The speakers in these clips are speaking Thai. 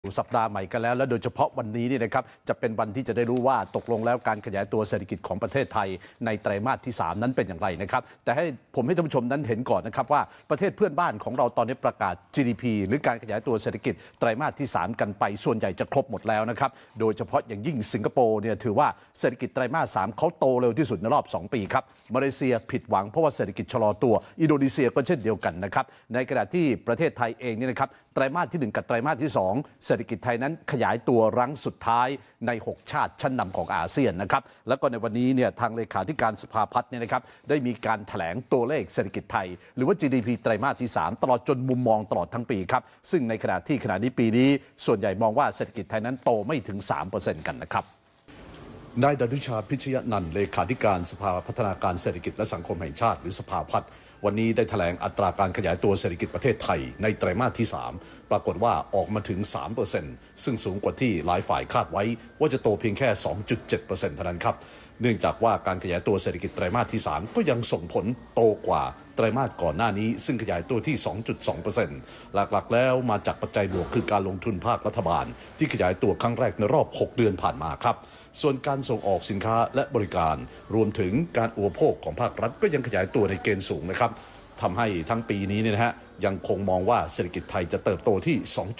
สัปดาห์ใหม่กันแล้วและโดยเฉพาะวันนี้นี่นะครับจะเป็นวันที่จะได้รู้ว่าตกลงแล้วการขยายตัวเศรษฐกิจของประเทศไทยในไตรมาสที่3นั้นเป็นอย่างไรนะครับแต่ให้ท่านผู้ชมนั้นเห็นก่อนนะครับว่าประเทศเพื่อนบ้านของเราตอนนี้ประกาศ GDP หรือการขยายตัวเศรษฐกิจไตรมาสที่3กันไปส่วนใหญ่จะครบหมดแล้วนะครับโดยเฉพาะอย่างยิ่งสิงคโปร์เนี่ยถือว่าเศรษฐกิจไตรมาส3เขาโตเร็วที่สุดในรอบ2 ปีครับมาเลเซียผิดหวังเพราะว่าเศรษฐกิจชะลอตัวอินโดนีเซียก็เช่นเดียวกันนะครับในขณะที่ประเทศไทยเองเนี่ยนะครับไตรมาสที่1กับไตรมาสที่2เศรษฐกิจไทยนั้นขยายตัวรั้งสุดท้ายใน6ชาติชั้นนำของอาเซียนนะครับแล้วก็ในวันนี้เนี่ยทางเลขาธิการสภาพัฒน์เนี่ยนะครับได้มีการแถลงตัวเลขเศรษฐกิจไทยหรือว่า GDP ไตรมาสที่3ตลอดจนมุมมองตลอดทั้งปีครับซึ่งในขณะนี้ปีนี้ส่วนใหญ่มองว่าเศรษฐกิจไทยนั้นโตไม่ถึง 3% กันนะครับนายดนุชาพิชยนันท์เลขาธิการสภาพัฒนาการเศรษฐกิจและสังคมแห่งชาติหรือสภาพัฒน์วันนี้ได้แถลงอัตราการขยายตัวเศรษฐกิจประเทศไทยในไตรมาสที่3ปรากฏว่าออกมาถึง 3% ซึ่งสูงกว่าที่หลายฝ่ายคาดไว้ว่าจะโตเพียงแค่ 2.7% เท่านั้นครับเนื่องจากว่าการขยายตัวเศรษฐกิจไตรมาสที่3ก็ยังส่งผลโตกว่าไตรมาสก่อนหน้านี้ซึ่งขยายตัวที่ 2.2% หลักๆแล้วมาจากปัจจัยบวกคือการลงทุนภาครัฐบาลที่ขยายตัวครั้งแรกในรอบ6 เดือนผ่านมาครับส่วนการส่งออกสินค้าและบริการรวมถึงการอุปโภคของภาครัฐก็ยังขยายตัวในเกณฑ์สูงนะครับทำให้ทั้งปีนี้เนี่ยนะฮะยังคงมองว่าเศรษฐกิจไทยจะเติบโตที่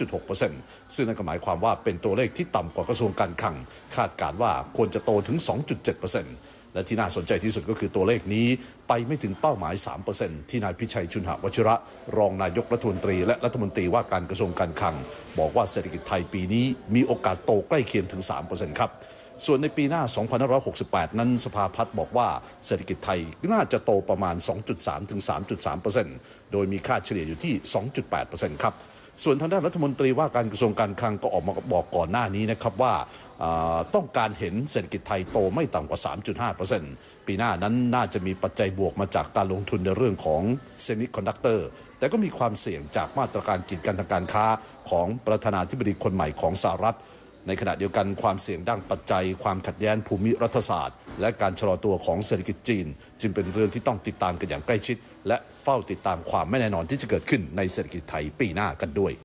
2.6% ซึ่งนั่นก็หมายความว่าเป็นตัวเลขที่ต่ำกว่ากระทรวงการคลังคาดการณ์ว่าควรจะโตถึง 2.7%และที่น่าสนใจที่สุดก็คือตัวเลขนี้ไปไม่ถึงเป้าหมาย 3% ที่นายพิชัยชุนหวชิระรองนายกรัฐมนตรีและรัฐมนตรีว่าการกระทรวงการคลังบอกว่าเศรษฐกิจไทยปีนี้มีโอกาสโตใกล้เคียงถึง 3% ครับส่วนในปีหน้า 2568 นั้นสภาพัฒน์บอกว่าเศรษฐกิจไทยน่าจะโตประมาณ 2.3 ถึง 3.3% โดยมีค่าเฉลี่ยอยู่ที่ 2.8% ครับส่วนทางด้านรัฐมนตรีว่าการกระทรวงการคลังก็ออกมาบอกก่อนหน้านี้นะครับว่าต้องการเห็นเศรษฐกิจไทยโตไม่ต่ำกว่า 3.5% ปีหน้านั้นน่าจะมีปัจจัยบวกมาจากการลงทุนในเรื่องของเซมิคอนดักเตอร์แต่ก็มีความเสี่ยงจากมาตรการกีดกันทางการค้าของประธานาธิบดีคนใหม่ของสหรัฐในขณะเดียวกันความเสี่ยงด้านปัจจัยความขัดแย้งภูมิรัฐศาสตร์และการชะลอตัวของเศรษฐกิจจีนจึงเป็นเรื่องที่ต้องติดตามกันอย่างใกล้ชิดและเฝ้าติดตามความไม่แน่นอนที่จะเกิดขึ้นในเศรษฐกิจไทยปีหน้ากันด้วย